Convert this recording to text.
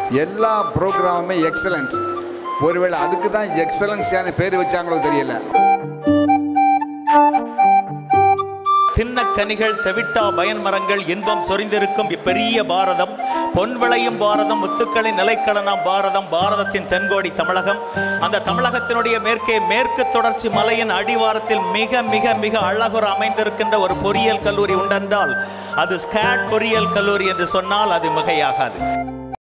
எல்லா ப்ரோக்ராமுமே எக்ஸலண்ட். ஒருவேளை அதுக்கு தான் எக்ஸலன்ஸியான பேர் வச்சாங்களோ தெரியல. தின்ன கனிகள் தெவிட்டா பயன் மரங்கள் இன்பம் சொரிந்திருக்கும் இப்பெரிய பாரதம், பொன் விளையும் பாரதம், முத்துக்களை நிலைக்களனாம் பாரதம், பாரதத்தின் தென்கோடி தமிழகம். அந்த தமிழகத்தினுடைய மேற்கே மேற்கு தொடர்ச்சி மலையின் அடிவாரத்தில் மிக மிக மிக அழகுற அமைந்திருக்கின்ற ஒரு பொறியியல் கல்லூரி உண்டென்றால் அது ஸ்காட் பொறியியல் கல்லூரி என்று சொன்னால் அது மிகையாகாது.